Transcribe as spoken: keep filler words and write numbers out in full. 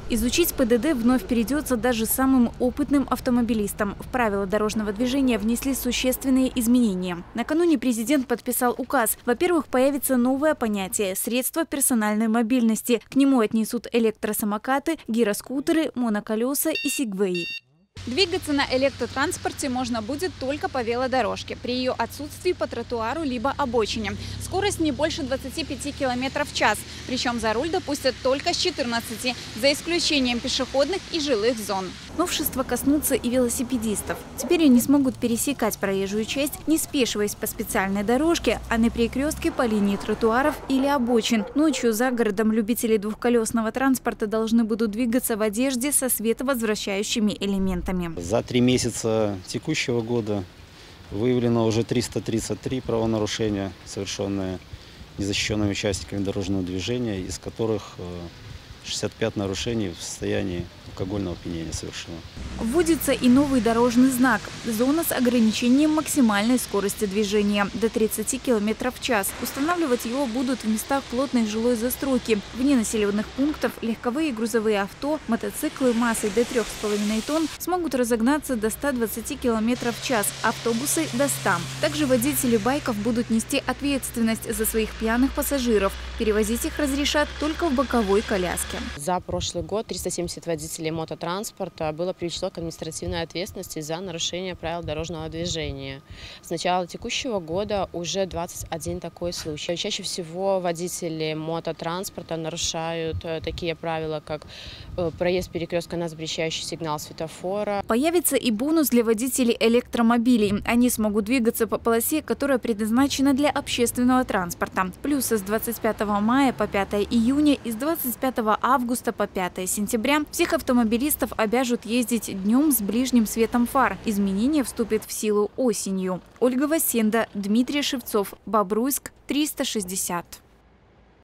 Изучить ПДД вновь придется даже самым опытным автомобилистам. В правила дорожного движения внесли существенные изменения. Накануне президент подписал указ. Во-первых, появится новое понятие – средства персональной мобильности. К нему отнесут электросамокаты, гироскутеры, моноколеса и сигвеи. Двигаться на электротранспорте можно будет только по велодорожке, при ее отсутствии по тротуару либо обочине. Скорость не больше двадцати пяти километров в час, причем за руль допустят только с четырнадцати, за исключением пешеходных и жилых зон. Новшества коснутся и велосипедистов. Теперь они смогут пересекать проезжую часть, не спешиваясь по специальной дорожке, а на перекрестке по линии тротуаров или обочин. Ночью за городом любители двухколесного транспорта должны будут двигаться в одежде со световозвращающими элементами. За три месяца текущего года выявлено уже триста тридцать три правонарушения, совершенные незащищенными участниками дорожного движения, из которых шестьдесят пять нарушений в состоянии алкогольного опьянения совершено. Вводится и новый дорожный знак – зона с ограничением максимальной скорости движения до тридцати километров в час. Устанавливать его будут в местах плотной жилой застройки. Вне населенных пунктов легковые и грузовые авто, мотоциклы массой до трёх с половиной тонн смогут разогнаться до ста двадцати километров в час, автобусы – до ста. Также водители байков будут нести ответственность за своих пьяных пассажиров. Перевозить их разрешат только в боковой коляске. За прошлый год триста семьдесят водителей мототранспорта было привлечено к административной ответственности за нарушение правил дорожного движения. С начала текущего года уже двадцать один такой случай. Чаще всего водители мототранспорта нарушают такие правила, как проезд перекрестка на запрещающий сигнал светофора. Появится и бонус для водителей электромобилей. Они смогут двигаться по полосе, которая предназначена для общественного транспорта. Плюс с двадцать пятого мая по пятое июня и с двадцать пятого августа по пятое сентября всех автомобилистов обяжут ездить днем с ближним светом фар. Изменение вступит в силу осенью. Ольга Васенда, Дмитрий Шевцов, Бобруйск, триста шестьдесят.